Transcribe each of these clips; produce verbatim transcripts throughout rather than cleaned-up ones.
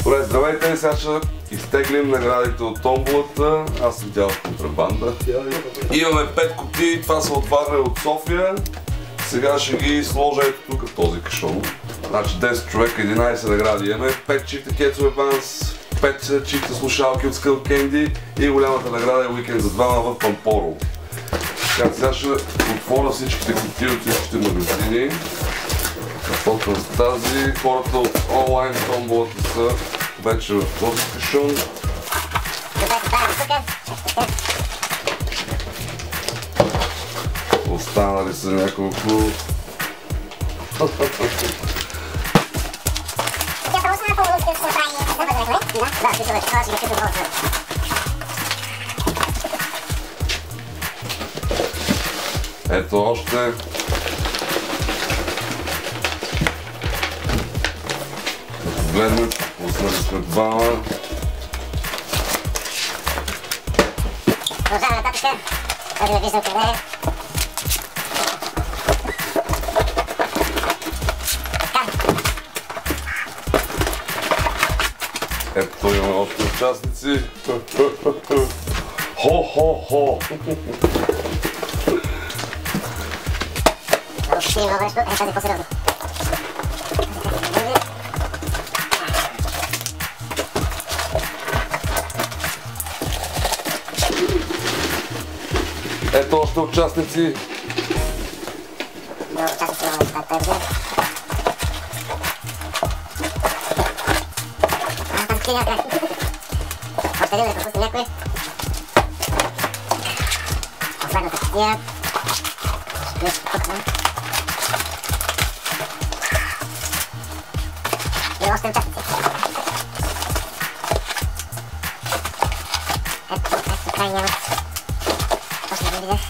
Добре, здравейте, сега ще изтеглим наградите от томболата. Аз съм дял в контрабанда. Имаме пет кутии, това са отваряне от София. Сега ще ги сложа ето тук в този кашон. Значи десет човека, единайсет награди имаме, пет чифта Кецове Ванс, пет чифта слушалки от Skullcandy и голямата награда е уикенд за двама в Пампорово. Сега ще отворя всичките кутии от всичките магазини. Започвам с тази. Хората от онлайн томболата са вече в този кашон. Останали са няколко. Ето още. Гледаме, пуснали сме двама. Продължаваме нататък. Този не виждам къде е. Ето имаме още участници. Хо-хо-хо! Много ще снимем много нещо, е тази по-сериозно. Ето още участници. Много участници имаме в тази тезия. А, тази кутия няма край. Още един да пропуснем някой. Последната кутия. Ще нещо тук, не? И още участници. Ето, ето край нямат. Точно да видях.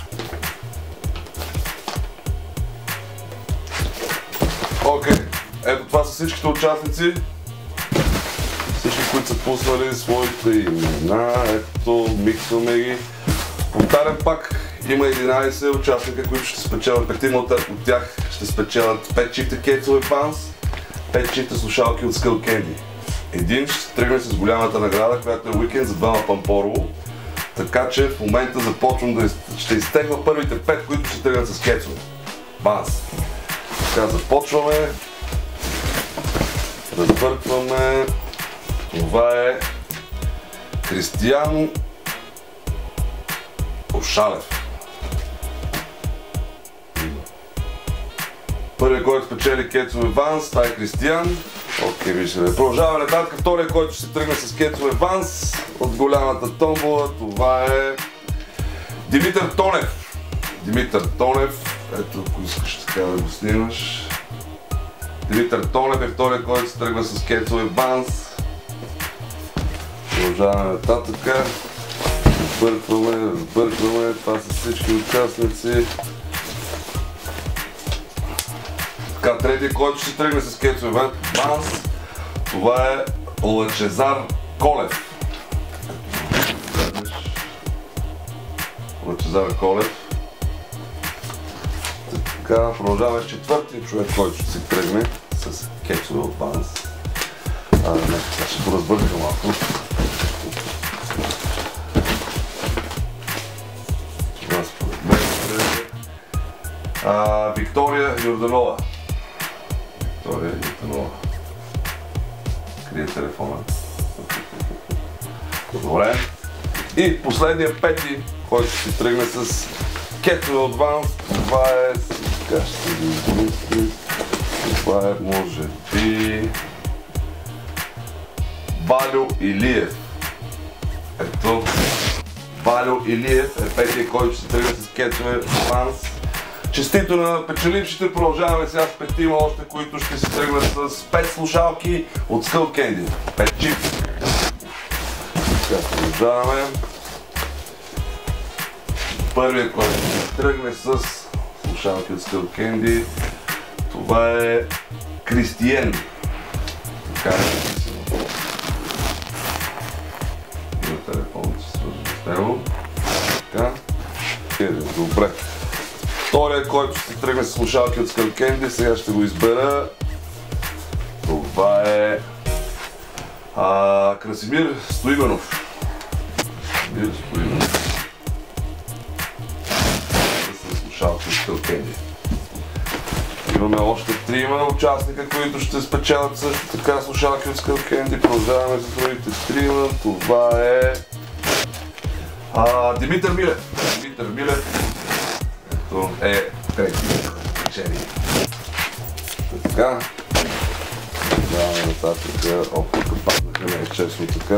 Окей, ето това са всичките участници. Всички, които са пуснали своите имена. Ето, миксваме ги. Повтарям пак, има единайсет участника, които ще спечелят. Петима от тях ще спечелят пет чифта Кецове Ванс, пет чифта слушалки от Skullcandy. Един ще тръгне с голямата награда, която е уикенд за двама Пампорово. Така че в момента започвам да ще изтегна първите пет, които ще тръгнат с Кецове Ванс. Сега започваме. Разбъркваме. Това е Кристиян Ошалев. Първият, който спечели Кецове Ванс, това е Кристиян. Окей, виждаме. Продължаваме нататък. Вторият, който ще тръгне с Кецове Ванс от голямата томбола, това е Димитър Тонев. Димитър Тонев. Ето, ако искаш така да го снимаш. Димитър Тонев е вторият, който се тръгва с Кецове Ванс. Продължаваме нататък. Разбъркваме, разбъркваме. Това са всички участници. Така, третият, който ще тръгне с Кецове Ванс, това е Лъчезар Колев. Лъчезар Колев. Така, продължаваме с четвъртия човек, който ще се тръгне с Кецове Ванс. А, не, сега ще го разбърка малко. Това според мен а, Виктория Йорданова. Виктория Йорданова. Крие телефона. Добре. И последния пети, който ще си тръгне с Кецове от Ванс, това е... Сега ще го измислим. Това е, може би... Валю Илиев. Ето. Валю Илиев е петия, който ще тръгне с Кецове Ванс. Честито на печелившите, продължаваме сега с петима още, които ще се тръгнат с пет слушалки от Skullcandy. пет чипс. Сега продължаваме. Първият, който ще тръгне с слушалки от Skullcandy, това е Кристиен. Така е написано. Има телефон, че се свържи с него. Така. Добре. Вторият, който ще тръгне с слушалки от Skullcandy, сега ще го избера. Това е А, Красимир Стоименов. Красимир Стоименов. Да се слушалки от Скалкенди. Имаме още трима участника, които ще спечелят също така слушалки от Скалкенди. Продължаваме с другите трима. Това е а, Димитър Милев. Димитър Милев, ето е трети печели. Така. Даваме нататък. Оп, тук паднаха, не е честно така.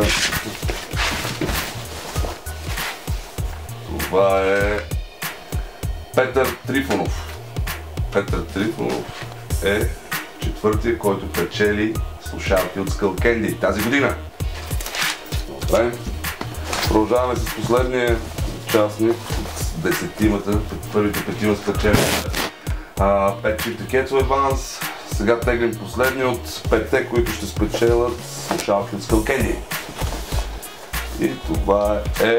Това е Петър Трифонов. Петър Трифонов е четвъртия, който печели слушалки от Скалкенди тази година. Добре. Продължаваме с последния участник от десетимата, първите петима спечели. Пет Чиптекецо Еванс. Сега теглим последния от петте, които ще спечелят слушалки от Скалкенди. И това е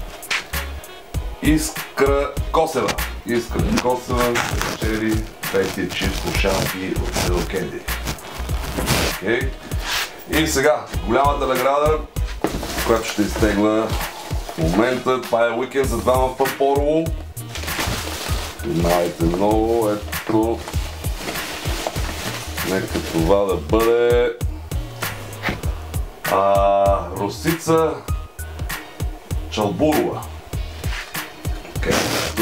Искра Косева. Искра Косева спечели петия чип слушалки от Скалкенди. Okay. И сега, голямата награда, която ще изтегла в момента, това е уикенд за двама в Пампорово. Знаете много, ето. Нека това да бъде а, Росица Чалбурова. Okay.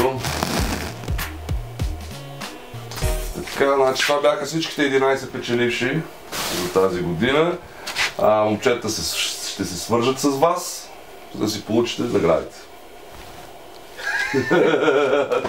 Така, значи това бяха всичките единайсет печеливши за тази година. А, момчета се, ще се свържат с вас, за да си получите наградите.